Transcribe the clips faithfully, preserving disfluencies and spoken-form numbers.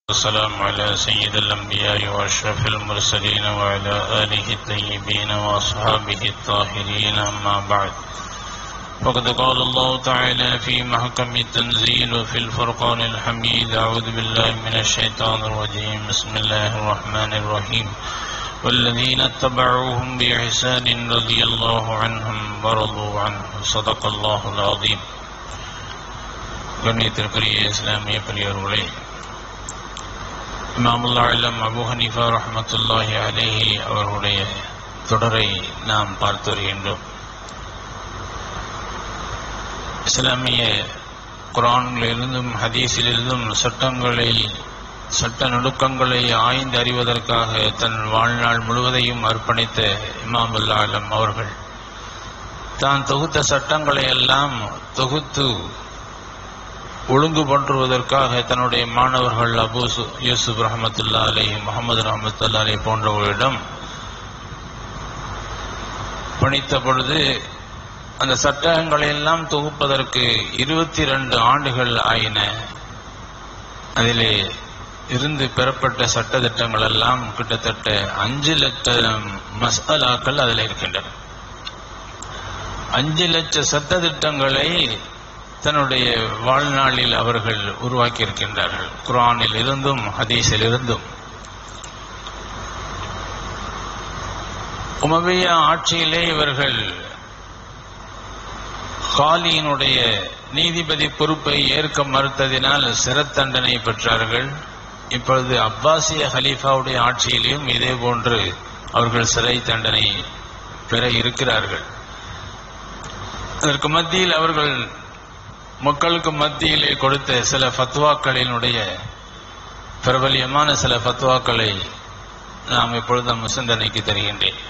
والسلام على سيد الأنبياء وأشرف المرسلين وعلى آله الطيبين وأصحابه الطاهرين أما بعد فقد قال الله تعالى في محكم التنزيل وفي الفرقان الحميد أعوذ بالله من الشيطان الرجيم بسم الله الرحمن الرحيم والذين اتبعوهم بإحسان رضي الله عنهم ورضوا عنه صدق الله العظيم. கண்ணியத்திற்குரிய இஸ்லாமிய பெரியோர்களே, இமாமுல் ஆலம் அபூ ஹனீஃபா ரஹ்மத்துல்லாஹி அலைஹி அவர்களுடைய தொடரை நாம் பார்த்து வருகின்றோம். இஸ்லாமிய குர்ஆனிலிருந்தும் ஹதீஸிலிருந்தும் சட்டங்களை சட்ட நுணுக்கங்களை ஆய்ந்து அறிவதற்காக தன் வாழ்நாள் முழுவதையும் அர்ப்பணித்த இமாமுல் ஆலம் அவர்கள் தான் தொகுத்த சட்டங்களை எல்லாம் தொகுத்து ஒழுங்கு பண்றுவதற்காக தன்னுடைய மாணவர்கள் அபூ யூசுப் ரஹமத்துல்லா அலைஹி, முகமது ரஹமத்துல்லா அலைஹி போன்றவர்களிடம் பணித்த பொழுது அந்த சட்டங்களை எல்லாம் தொகுப்பதற்கு இருபத்தி இரண்டு ஆண்டுகள் ஆயின. அதிலே இருந்து பெறப்பட்ட சட்ட திட்டங்கள் எல்லாம் கிட்டத்தட்ட அஞ்சு லட்சம் மஸ்அலாக்கள் அதில் இருக்கின்றன. அஞ்சு லட்ச சட்ட திட்டங்களை தன்னுடைய வாழ்நாளில் அவர்கள் உருவாக்கி இருக்கின்றார்கள், குர்ஆனில் இருந்தும் ஹதீஸில் இருந்தும். உமவிய ஆட்சியிலே இவர்கள் காலியினுடைய நீதிபதி பொறுப்பை ஏற்க மறுத்ததினால் சிறை தண்டனை பெற்றார்கள். இப்பொழுது அப்பாசிய ஹலீஃபாவுடைய ஆட்சியிலும் இதே போன்று அவர்கள் சிறை தண்டனை பெற இருக்கிறார்கள். அதற்கு மத்தியில் அவர்கள் மக்களுக்கு மத்தியிலே கொடுத்த சில ஃபத்வாக்களினுடைய பிரபலியமான சில ஃபத்வாக்களை நாம் இப்பொழுது நம் சிந்தனைக்கு தருகின்றேன்.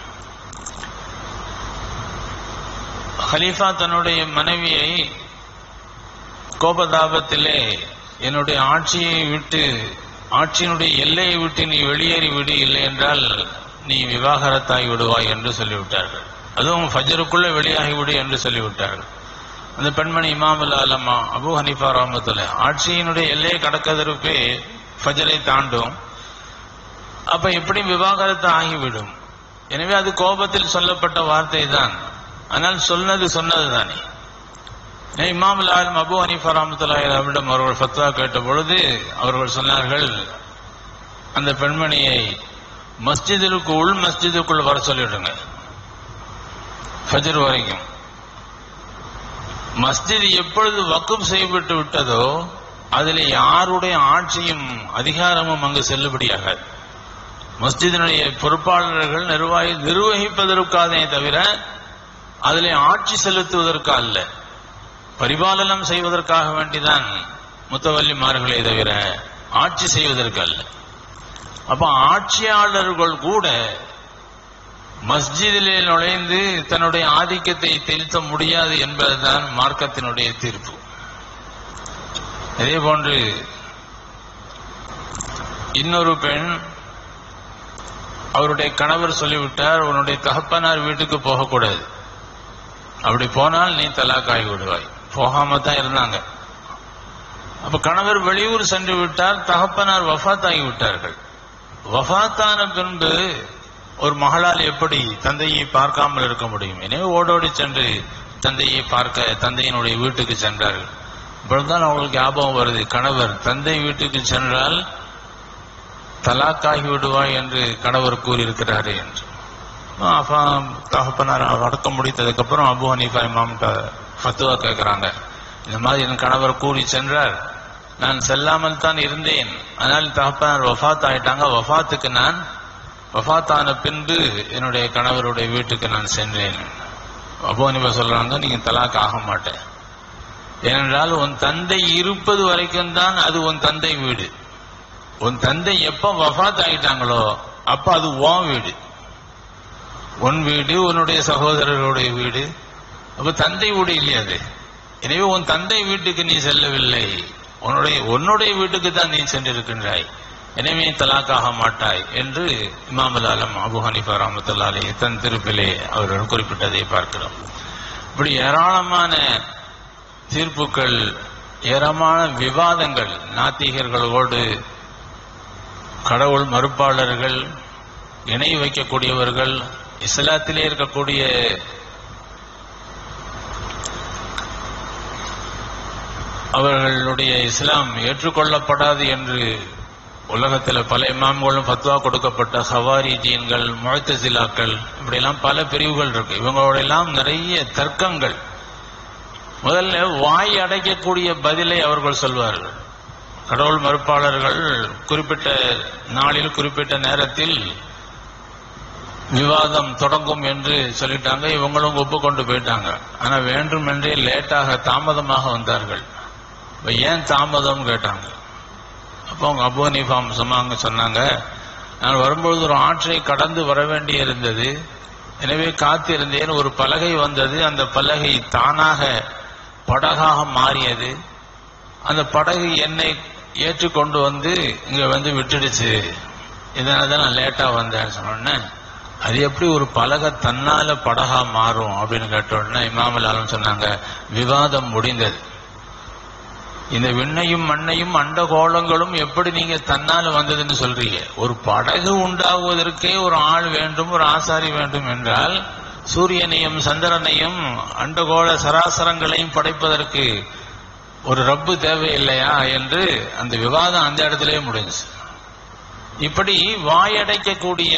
ஹலீஃபா தன்னுடைய மனைவியை கோபதாபத்திலே என்னுடைய ஆட்சியை விட்டு ஆட்சியினுடைய எல்லையை விட்டு நீ வெளியேறி விடு, இல்லை என்றால் நீ விவாகரத்தாகி விடுவாய் என்று சொல்லிவிட்டார்கள். அதுவும் ஃபஜ்ருக்குள்ளே வெளியாகிவிடு என்று சொல்லிவிட்டார்கள். அந்த பெண்மணி இமாமுல் ஆலம் அபூ ஹனீஃபா ரஹ்மத்துல்லாஹி ஆட்சியினுடைய எல்லையை கடக்கதற்கு ஃபஜ்ரை தாண்டும். அப்ப எப்படி விவாகரத்து ஆகிவிடும்? எனவே அது கோபத்தில் சொல்லப்பட்ட வார்த்தை தான். ஆனால் சொன்னது சொன்னது தானே. இமாமுல் ஆலம் அபூ ஹனீஃபா ரஹ்மத்துல்லாஹி அவரிடம் அவர்கள் ஃபத்வா கேட்ட பொழுது அவர்கள் சொன்னார்கள், அந்த பெண்மணியை மஸ்ஜிதிற்கு உள் மஸ்ஜிதுக்குள் வர சொல்லிவிடுங்க ஃபஜ்ர் வரைக்கும். மஸ்ஜித் எப்பொழுது வக்ஃப் செய்யப்பட்டு விட்டதோ அதில் யாருடைய ஆட்சியும் அதிகாரமும் அங்கு செல்லுபடியாகாது. மஸ்ஜிதினுடைய பொறுப்பாளர்கள் நிர்வாகி நிர்வகிப்பதற்காகவே தவிர அதில் ஆட்சி செலுத்துவதற்கு அல்ல, பரிபாலனம் செய்வதற்காக வேண்டிதான் முத்தவல்லிமார்களே தவிர ஆட்சி செய்வதற்கு அல்ல. அப்ப ஆட்சியாளர்கள் கூட மஸ்ஜிதிலே நுழைந்து தன்னுடைய ஆதிக்கத்தை செலுத்த முடியாது என்பதுதான் மார்க்கத்தினுடைய தீர்ப்பு. அதே போன்று இன்னொரு பெண், அவருடைய கணவர் சொல்லிவிட்டார், உன்னுடைய தகப்பனார் வீட்டுக்கு போகக்கூடாது, அப்படி போனால் நீ தலாக் ஆகி விடுவாய். போகாம தான் இருந்தாங்க. அப்ப கணவர் வெளியூர் சென்று விட்டார், தகப்பனார் வஃபாத் ஆகி விட்டார்கள். வஃபாத்தான பின்பு ஒரு மகளால் எப்படி தந்தையை பார்க்காமல் இருக்க முடியும்? எனவே ஓடோடி சென்று தந்தையை பார்க்க தந்தையினுடைய வீட்டுக்கு சென்றார்கள். இப்பொழுதுதான் அவங்களுக்கு ஞாபகம் வருது, கணவர் தந்தை வீட்டுக்கு சென்றால் தலாக்காகி விடுவாய் என்று கணவர் கூறியிருக்கிறாரு என்று. அப்பா தகப்பனார் அடக்கம் முடித்ததுக்கு அப்புறம் அபூ ஹனீஃபா இமாம்கிட்ட ஃபத்வா கேட்கிறாங்க, இந்த மாதிரி என் கணவர் கூறி சென்றார், நான் செல்லாமல் தான் இருந்தேன், ஆனால் தகப்பனார் வஃபாத் ஆயிட்டாங்க, வஃபாத்துக்கு நான் வஃபாத்தான பின்பு என்னுடைய கணவருடைய வீட்டுக்கு நான் சென்றேன். அபூ ஹனீஃபா சொல்றாங்க, நீங்க தலாக் ஆக மாட்டேன், ஏனென்றால் உன் தந்தை இருப்பது வரைக்கும் தான் அது உன் தந்தை வீடு. உன் தந்தை எப்ப வஃபாத் ஆயிட்டாங்களோ அப்ப அது உன் வீடு, உன் வீடு, உன்னுடைய சகோதரர்களுடைய வீடு. அப்ப தந்தை வீடு இல்லையா அது? எனவே உன் தந்தை வீட்டுக்கு நீ செல்லவில்லை, உன்னுடைய உன்னுடைய வீட்டுக்கு தான் நீ சென்றிருக்கின்றாய், எனவே தலாக்காக மாட்டாய் என்று இமாமுல் ஆலம் அபூ ஹனீஃபா ரஹ்மத்துல்லாஹி அலைஹி தன் திருப்பிலே அவர்கள் குறிப்பிட்டதை பார்க்கிறோம். இப்படி ஏராளமான தீர்ப்புகள், ஏராளமான விவாதங்கள் நாத்திகர்களோடு கடவுள் மறுப்பாளர்கள், இணை வைக்கக்கூடியவர்கள், இஸ்லாத்திலே இருக்கக்கூடிய அவர்களுடைய இஸ்லாம் ஏற்றுக்கொள்ளப்படாது என்று உலகத்தில் பல இமாம்களும் ஃபத்வா கொடுக்கப்பட்ட ஹவாரிஜீன்கள், முஅ்தஸிலாக்கள், இப்படியெல்லாம் பல பிரிவுகள் இருக்கு. இவங்களோட எல்லாம் நிறைய தர்க்கங்கள். முதல்ல வாய் அடைக்கக்கூடிய பதிலை அவர்கள் சொல்வார்கள். கடவுள் மறுப்பாளர்கள் குறிப்பிட்ட நாளில் குறிப்பிட்ட நேரத்தில் விவாதம் தொடங்கும் என்று சொல்லிட்டாங்க. இவங்களும் ஒப்புக்கொண்டு போயிட்டாங்க. ஆனா வேண்டுமென்றே லேட்டாக தாமதமாக வந்தார்கள். ஏன் தாமதம் கேட்டாங்க. அப்போ அவங்க அபூ ஹனீஃபா சொன்னாங்க சொன்னாங்க நான் வரும்பொழுது ஒரு ஆற்றை கடந்து வர வேண்டி இருந்தது. எனவே காத்திருந்தேன். ஒரு பலகை வந்தது. அந்த பலகை தானாக படகாக மாறியது. அந்த படகு என்னை ஏற்றுக்கொண்டு வந்து இங்க வந்து விட்டுடுச்சு. இதனால தான் நான் லேட்டா வந்தேன்னு சொன்னேன். அது எப்படி ஒரு பலகை தன்னால படகா மாறும் அப்படின்னு கேட்ட உடனே இமாம் ஆலம் சொன்னாங்க, விவாதம் முடிந்தது. இந்த விண்ணையும் மண்ணையும் அண்டகோளங்களும் எப்படி நீங்க தன்னால வந்ததுன்னு சொல்றீங்க? ஒரு படகு உண்டாகுவதற்கே ஒரு ஆள் வேண்டும், ஒரு ஆசாரி வேண்டும் என்றால் சூரியனையும் சந்திரனையும் அண்டகோள சராசரங்களையும் படைப்பதற்கு ஒரு ரப்பு தேவையில்லையா என்று அந்த விவாதம் அந்த இடத்திலே முடிஞ்சு. இப்படி வாயடைக்கக்கூடிய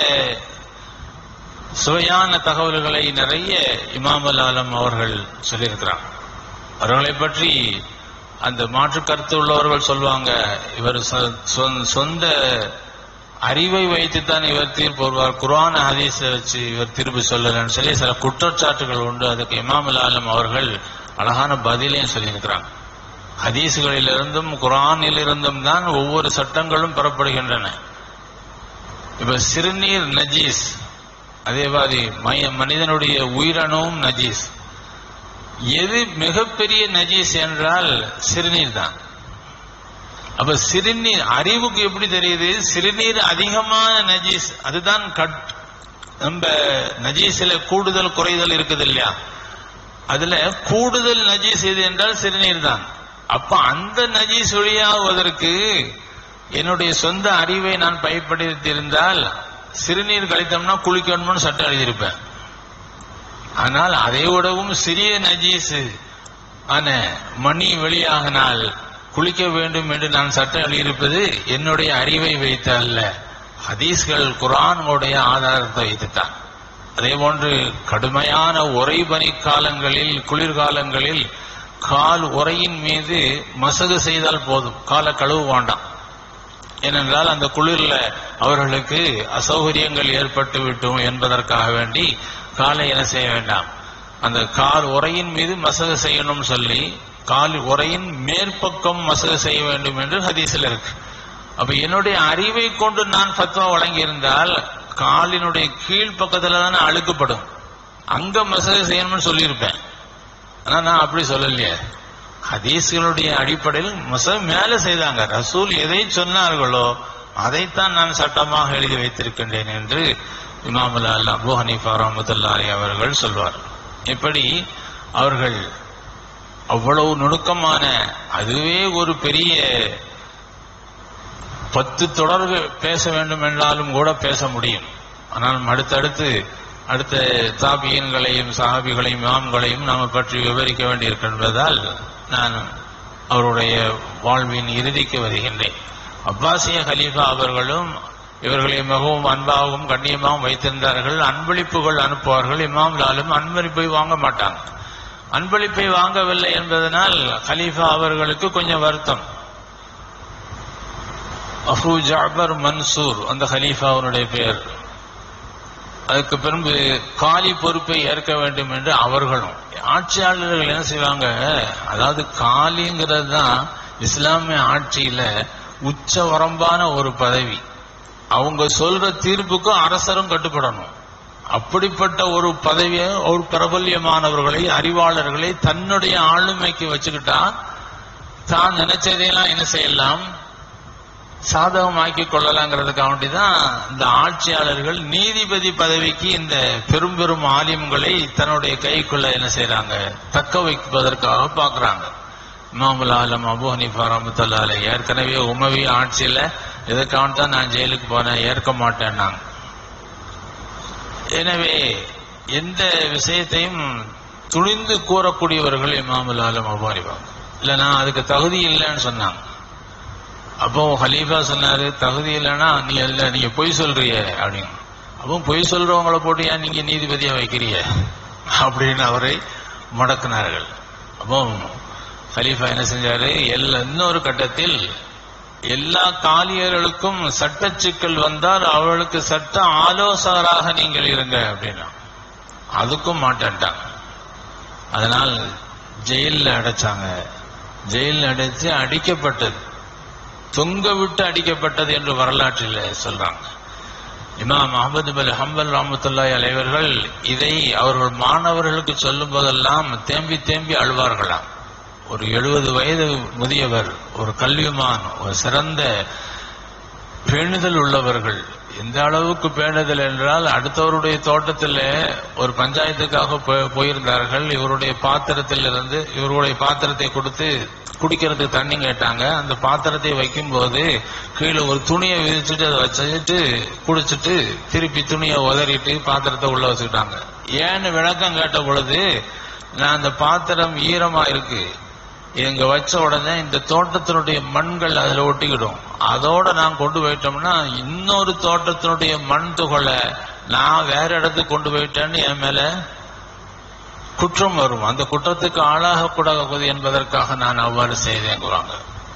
சுவையான தகவல்களை நிறைய இமாம் ஆலம் அவர்கள் சொல்லியிருக்கிறாங்க. அவர்களை பற்றி அந்த மாற்று கருத்து உள்ளவர்கள் சொல்லுவாங்க, இவர் சொந்த அறிவை வைத்துத்தான் இவர் தீர்ப்பு வருவார், குர்ஆன் ஹதீஸை வச்சு இவர் தீர்ப்பு சொல்லலன்னு சொல்லி சில குற்றச்சாட்டுகள் உண்டு. அதுக்கு இமாம் ஆலம் அவர்கள் அழகான பதிலையும் சொல்லியிருக்கிறாங்க. ஹதீஸ்களிலிருந்தும் குர்ஆனிலிருந்தும் தான் ஒவ்வொரு சட்டங்களும் பெறப்படுகின்றன. இப்ப சிறுநீர் நஜீஸ், அதே மாதிரி மனிதனுடைய உயிரணுவும் நஜீஸ். எது மிகப்பெரிய நஜீஸ் என்றால் சிறுநீர் தான். அப்ப சிறுநீர் அறிவுக்கு எப்படி தெரியுது? சிறுநீர் அதிகமான நஜீஸ், அதுதான் கட். நம்ம நஜீஸ்ல கூடுதல் குறைதல் இருக்குது இல்லையா? அதுல கூடுதல் நஜீஸ் எது என்றால் சிறுநீர் தான். அப்ப அந்த நஜீஸ் வெளியாகுவதற்கு என்னுடைய சொந்த அறிவை நான் பயன்படுத்தியிருந்தால் சிறுநீர் கழித்தோம்னா குளிக்கணும்னு சட்டம் எழுதியிருப்பேன். ஆனால் அதை விடவும் சிறிய நஜீஸ் ஆன மணி வெளியாகினால் குளிக்க வேண்டும் என்று நான் சட்டம் எழுதியிருப்பது என்னுடைய அறிவை வைத்து அல்ல, ஹதீஸ்கள் குர்ஆனுடைய ஆதாரத்தை வைத்துத்தான். அதே போன்று கடுமையான உறை பனி காலங்களில், குளிர்காலங்களில் கால் உரையின் மீது மசகு செய்தால் போதும், காலை கழுவ வேண்டாம். ஏனென்றால் அந்த குளிர்ல அவர்களுக்கு அசௌகரியங்கள் ஏற்பட்டு விட்டோம் என்பதற்காக வேண்டி காலை என்ன செய்ய வேண்டாம், அந்த கால் உரையின் மீது மசகு செய்யணும் சொல்லி கால் உரையின் மேற்பக்கம் மசகு செய்ய வேண்டும் என்று ஹதீஸில் இருக்கு. அப்ப என்னுடைய அறிவை கொண்டு நான் ஃபத்வா வழங்கி இருந்தால் காலினுடைய கீழ் பக்கத்துல தானே அழுக்கப்படும், அங்க மசகு செய்யணும்னு சொல்லியிருப்பேன். ஆனா நான் அப்படி சொல்லலையே. ஹதீஸ்களுடைய அடிப்படையில் மசகு மேல செய்தாங்க. ரசூல் எதை சொன்னார்களோ அதைத்தான் நான் சட்டமாக எழுதி வைத்திருக்கின்றேன் என்று இமாம் அபூ ஹனீஃபா ரஹ்மத்துல்லாஹி அவர்கள் சொல்வார். இப்படி அவர்கள் அவ்வளவு நுணுக்கமான, அதுவே ஒரு பெரிய பத்து தொடர் பேச வேண்டும் என்றாலும் கூட பேச முடியும். ஆனால் அடுத்தடுத்து அடுத்த தாபியன்களையும் சஹாபிகளையும் இமாம்களையும் நாம் பற்றி விவரிக்க வேண்டியிருக்கின்றதால் நான் அவருடைய வாழ்வின் இறுதிக்கு வருகின்றேன். அப்பாசிய கலீஃபா அவர்களும் இவர்களை மிகவும் அன்பாகவும் கண்ணியமாகவும் வைத்திருந்தார்கள். அன்பளிப்புகள் அனுப்புவார்கள். இமாம் லாலும் அன்பளிப்பை வாங்க மாட்டாங்க. அன்பளிப்பை வாங்கவில்லை என்பதனால் கலீஃபா அவர்களுக்கு கொஞ்சம் வருத்தம். அபூ ஜஅபர் மன்சூர் அந்த கலீஃபாவுடைய பெயர். அதுக்கு பிறகு காலி பொறுப்பை ஏற்க வேண்டும் என்று அவர்களும், ஆட்சியாளர்கள் என்ன செய்வாங்க, அதாவது காலிங்கிறது தான் இஸ்லாமிய ஆட்சியில உச்ச வரம்பான ஒரு பதவி. அவங்க சொல்ற தீர்ப்புக்கு அரசரும் கட்டுப்படணும். அப்படிப்பட்ட ஒரு பதவியை, ஒரு பிரபல்யமானவர்களை, அறிவாளர்களை தன்னுடைய ஆளுமைக்கு வச்சுக்கிட்டா தான் நினைச்சதையெல்லாம் என்ன செய்யலாம், சாதகமாக்கி கொள்ளலாங்கிறதுக்காக வேண்டிதான் இந்த ஆட்சியாளர்கள் நீதிபதி பதவிக்கு இந்த பெரும் பெரும் ஆலிம்களை தன்னுடைய கைக்குள்ள என்ன செய்யறாங்க, தக்க வைப்பதற்காக பாக்குறாங்க. இமாம் ஆலம் அபூ ஹனீஃபா ரஹ்மத்துல்லாஹி அலைஹி ஏற்கனவே உமவி ஆட்சியில இதுக்காக தான் நான் ஜெயிலுக்கு போனேன், ஏற்க மாட்டேன் நான். எனவே எந்த விஷயத்தையும் துணிந்து கூறக்கூடியவர்கள் இமாமுல் ஆலம் அபூ ஹனீஃபா. இல்ல நான் அதுக்கு தகுதி இல்லைன்னு சொன்னாங்க. அப்போ ஹலீஃபா சொன்னாரு, தகுதி இல்லைன்னா நீ இல்ல நீங்க பொய் சொல்றிய அப்படின்னு. அப்போ பொய் சொல்றவங்களை போட்டு ஏன் நீங்க நீதிபதியா வைக்கிறீங்க அப்படின்னு அவரை முடக்கினார்கள். அப்போ ஹலீஃபா என்ன செஞ்சாரு, எல்லா இன்னொரு கட்டத்தில் எல்லா காலியர்களுக்கும் சட்ட சிக்கல் வந்தால் அவர்களுக்கு சட்ட ஆலோசகராக நீங்கள் இருங்க அப்படின்னா அதுக்கும் மாட்டேன்ட்டாங்க. அதனால் ஜெயில அடைச்சாங்க. ஜெயில அடைச்சு அடிக்கப்பட்டது, தொங்க விட்டு அடிக்கப்பட்டது என்று வரலாற்றில் சொல்றாங்க. இமாம் அஹ்மது பின் ஹம்பல் ரஹ்மத்துல்லாஹி அலைஹி அவர்கள் இதை அவர்கள் மாணவர்களுக்கு சொல்லும் போதெல்லாம் தேம்பி தேம்பி அழுவார்களாம். ஒரு எழுபது வயது முதியவர், ஒரு கல்விமான், ஒரு சிறந்த பேணுதல் உள்ளவர்கள். எந்த அளவுக்கு பேணுதல் என்றால், அடுத்தவருடைய தோட்டத்தில் ஒரு பஞ்சாயத்துக்காக போயிருந்தார்கள். இவருடைய பாத்திரத்தில் இருந்து இவருடைய பாத்திரத்தை கொடுத்து குடிக்கிறதுக்கு தண்ணி கேட்டாங்க. அந்த பாத்திரத்தை வைக்கும் போது கீழே ஒரு துணியை விரிச்சுட்டு அதை வச்சுட்டு குடிச்சிட்டு திருப்பி துணியை உதறிட்டு பாத்திரத்தை உள்ள வச்சுக்கிட்டாங்க. ஏன்னு விளக்கம் கேட்ட பொழுது, நான் அந்த பாத்திரம் ஈரமா இருக்கு, இங்க வச்ச உடனே இந்த தோட்டத்தினுடைய மண்கள் அதுல ஒட்டிக்கிடும், அதோட நான் கொண்டு போயிட்டோம்னா இன்னொரு தோட்டத்தினுடைய மண் துகளை நான் வேற இடத்துக்கு கொண்டு போயிட்டேன்னு என் மேல குற்றம் வரும், அந்த குற்றத்துக்கு ஆளாகக்கூடாது என்பதற்காக நான் அவ்வாறு செய்தேங்கிறாங்க.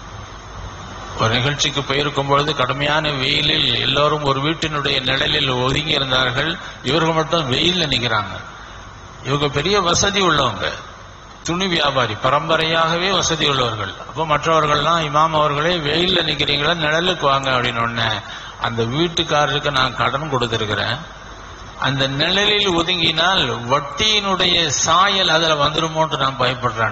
ஒரு நிகழ்ச்சிக்கு போயிருக்கும் பொழுது கடுமையான வெயிலில் எல்லோரும் ஒரு வீட்டினுடைய நிழலில் ஒதுங்கி இருந்தார்கள். இவர்கள் மட்டும் வெயில்ல நிக்கிறாங்க. இவங்க பெரிய வசதி உள்ளவங்க, துணி வியாபாரி, பரம்பரையாகவே வசதி உள்ளவர்கள். அப்போ மற்றவர்கள்லாம் இமாம் அவர்களே வெயில்ல நிக்கிறீங்களா, நிழலுக்கு வாங்க அப்படின்னு ஒண்ணு. அந்த வீட்டுக்காரருக்கு நான் கடன் கொடுத்திருக்கிறேன், அந்த நிழலில் ஒதுங்கினால் வட்டியினுடைய சாயல் அதுல வந்துருமோன்று நான் பயப்படுறேன்.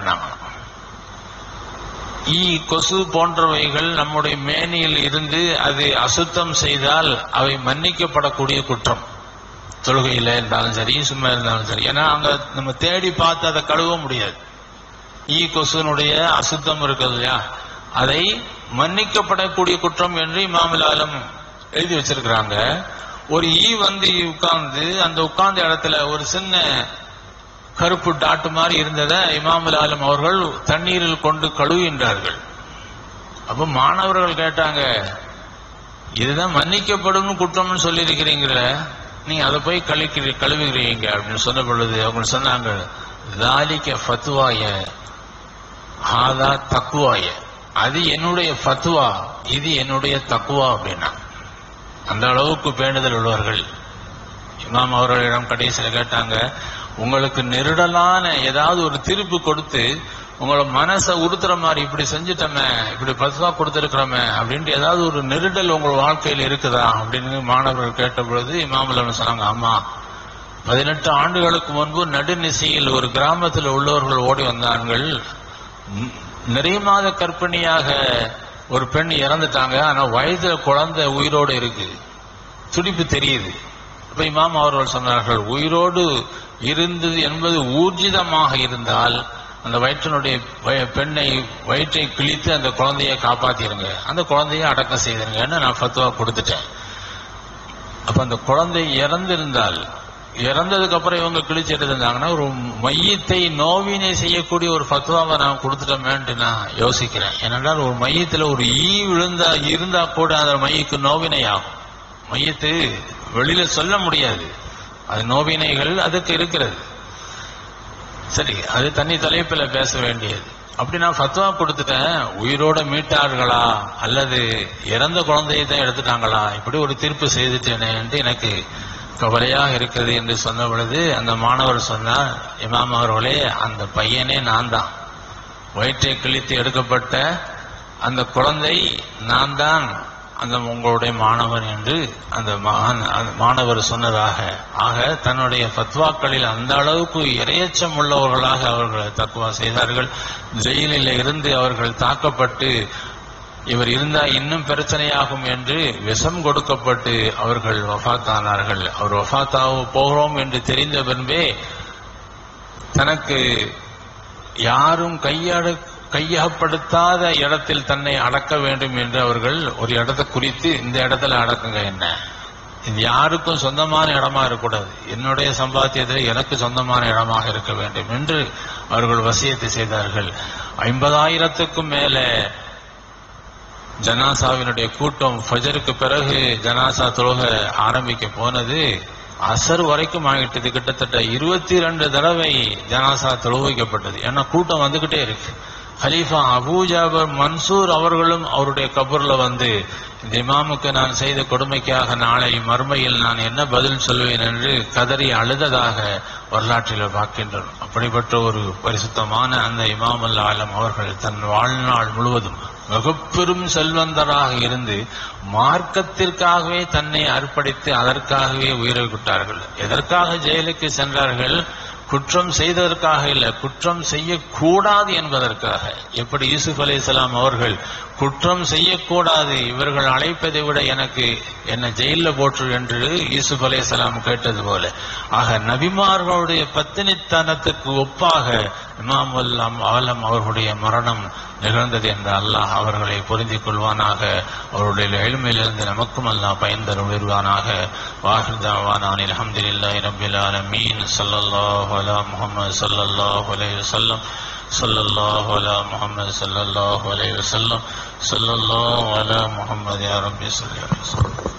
ஈ கொசு போன்றவைகள் நம்முடைய மேனியில் இருந்து அது அசுத்தம் செய்தால் அவை மன்னிக்கப்படக்கூடிய குற்றம். தொழுகையில இருந்தாலும் சரி, சும்மா இருந்தாலும் சரி. ஏன்னா அங்க நம்ம தேடி பார்த்து அதை கழுவ முடியாது. ஈ கொசுனுடைய அசுத்தம் இருக்குது இல்லையா, அதை மன்னிக்கப்படக்கூடிய குற்றம் என்று இமாமுல் ஆலம் எழுதி வச்சிருக்கிறாங்க. ஒரு ஈ வந்து உட்கார்ந்து அந்த உட்கார்ந்த இடத்துல ஒரு சின்ன கருப்பு டாட்டு மாதிரி இருந்ததை இமாமுல் ஆலம் அவர்கள் தண்ணீரில் கொண்டு கழுவுகின்றார்கள். அப்ப மாணவர்கள் கேட்டாங்க, இதுதான் மன்னிக்கப்படும் குற்றம்னு சொல்லி இருக்கிறீங்கள, நீங்க அதை போய் கழுவி கழுவுகிறீங்க அப்படின்னு சொன்ன பொழுது அவங்க சொன்னாங்க, தாலிக்க ஃபத்வாய ஹாதா தக்குவாய, அது என்னுடைய ஃபத்வா, இது என்னுடைய தக்குவா அப்படின்னா. அந்த அளவுக்கு பேணுதல் உள்ளவர்கள். இமாம் அவர்களிடம் கடைசியில் கேட்டாங்க, உங்களுக்கு நெருடலான ஏதாவது ஒரு தீர்ப்பு கொடுத்து உங்களோட மனசை உறுத்துற மாதிரி இப்படி செஞ்சுட்டோமே, இப்படி பத்வா கொடுத்திருக்கிறோமே அப்படின்ட்டு ஏதாவது ஒரு நெருடல் உங்கள் வாழ்க்கையில் இருக்குதா அப்படின்னு மாணவர்கள் கேட்ட பொழுது இமாமுல் சொன்னாங்க, ஆமா, பதினெட்டு ஆண்டுகளுக்கு முன்பு நடுநிசையில் ஒரு கிராமத்தில் உள்ளவர்கள் ஓடி வந்தார்கள். நிறைய மாத கர்ப்பிணியாக ஒரு பெண் இறந்துட்டாங்க, ஆனா வயதுல குழந்தை உயிரோடு இருக்கு, துடிப்பு தெரியுது. இப்ப இமாம் அவர்கள் சொன்னார்கள், உயிரோடு இருந்தது என்பது ஊர்ஜிதமாக இருந்தால் அந்த வயிற்றினுடைய பெண்ணை வயிற்றை கிழித்து அந்த குழந்தைய காப்பாத்திருங்க, அந்த குழந்தைய அடக்கம் செய்திருங்கன்னு நான் ஃபத்வா கொடுத்துட்டேன். அப்ப அந்த குழந்தை இறந்திருந்தால், இறந்ததுக்கு அப்புறம் இவங்க கிழிச்சு எடுத்திருந்தாங்கன்னா ஒரு மையத்தை நோவினை செய்யக்கூடிய ஒரு ஃபத்வாவை நான் கொடுத்துட்டோமேன்ட்டு நான் யோசிக்கிறேன். ஏனென்றால் ஒரு மையத்துல ஒரு ஈ விழுந்தா இருந்தா கூட அந்த மையக்கு நோவினை ஆகும். மையத்து வெளியில சொல்ல முடியாது, அது நோவினைகள் அதுக்கு இருக்கிறது. சரி, அது தனி தலைப்பில் பேச வேண்டியது. அப்படி நான் ஃபத்வா கொடுத்துட்டேன், உயிரோட மீட்டார்களா அல்லது இறந்த குழந்தையை தான் எடுத்துட்டாங்களா, இப்படி ஒரு தீர்ப்பு செய்துட்டேனே என்று எனக்கு கவலையாக இருக்கிறது என்று சொன்ன பொழுது அந்த மாணவர் சொன்னார், இமாம் அவர்களே, அந்த பையனே நான் தான், வயிற்றை கிழித்து எடுக்கப்பட்ட அந்த குழந்தை நான் தான் அந்த உங்களுடைய மாணவன் என்று அந்த மாணவர் சொன்னதாக. ஆக தன்னுடைய ஃபத்வாக்களில் அந்த அளவுக்கு இரையச்சம் உள்ளவர்களாக அவர்கள் தக்வா செய்தார்கள். ஜெயிலில் இருந்து அவர்கள் தாக்கப்பட்டு இவர் இருந்தா இன்னும் பிரச்சனையாகும் என்று விஷம் கொடுக்கப்பட்டு அவர்கள் வஃபாத்தானார்கள். அவர் வஃபாத்தாக போகிறோம் என்று தெரிந்த பின்பே தனக்கு யாரும் கையாட கையகப்படுத்தாத இடத்தில் தன்னை அடக்க வேண்டும் என்று அவர்கள் ஒரு இடத்தை குறித்து இந்த இடத்துல அடக்குங்க என்ன, இது யாருக்கும் சொந்தமான இடமா இருக்கக்கூடாது, என்னுடைய சம்பாத்தியத்தில் எனக்கு சொந்தமான இடமாக இருக்க வேண்டும் என்று அவர்கள் வசியத்தை செய்தார்கள். ஐம்பதாயிரத்துக்கும் மேல ஜனாசாவினுடைய கூட்டம் ஃபஜருக்கு பிறகு ஜனாசா தொழுக ஆரம்பிக்க போனது. அசர் வரைக்கும் ஆகிட்டது. கிட்டத்தட்ட இருபத்தி ரெண்டு தடவை ஜனாசா தொழுவிக்கப்பட்டது. ஏன்னா கூட்டம் வந்துகிட்டே இருக்கு. ஹலீஃபா அபூ ஜாபர் மன்சூர் அவர்களும் அவருடைய கபூர்ல வந்து இந்த இமாமுக்கு நான் செய்த கொடுமைக்காக நாளை மறுமையில் நான் என்ன பதில் சொல்வேன் என்று கதறி அழுததாக வரலாற்றில் பார்க்கின்றோம். அப்படிப்பட்ட ஒரு பரிசுத்தமான அந்த இமாம் அல் ஆலம் அவர்கள் தன் வாழ்நாள் முழுவதும் மிகப்பெரும் செல்வந்தராக இருந்து மார்க்கத்திற்காகவே தன்னை அர்ப்பணித்து அதற்காகவே உயிரை விட்டார்கள். எதற்காக ஜெயிலுக்கு சென்றார்கள்? குற்றம் செய்ததற்காக இல்லை, குற்றம் செய்யக்கூடாது என்பதற்காக. எப்படி யூசுப் அலைஹிஸ்ஸலாம் அவர்கள் குற்றம் செய்யக்கூடாது, இவர்கள் அழைப்பதை விட எனக்கு என்ன ஜெயில போற்று என்று யூசுப் அலைஹிஸ்ஸலாம் கேட்டது போல, ஆக நபிமார்களுடைய பத்தினித்தனத்துக்கு ஒப்பாக இமாம் அல் ஆலம் அவர்களுடைய மரணம் நிகழ்ந்தது என்று அல்லாஹ் அவர்களை பொருந்திக் கொள்வானாக. அவருடைய இல்மிலிருந்து நமக்கும் அல்லாஹ் பயன்தர உயர்வானாக. வாஹிர் தஅவானா அல்ஹம்துலில்லாஹி ரப்பில் ஆலமீன். ஸல்லல்லாஹு அலா முஹம்மது ஸல்லல்லாஹு அலைஹி வஸல்லம். ஸல்லல்லாஹு அலா முஹம்மது ஸல்லல்லாஹு அலைஹி வஸல்லம். ஸல்லல்லாஹு அலா முஹம்மது யா ரப்பி ஸல்லல்லாஹு அலைஹி வஸல்லம்.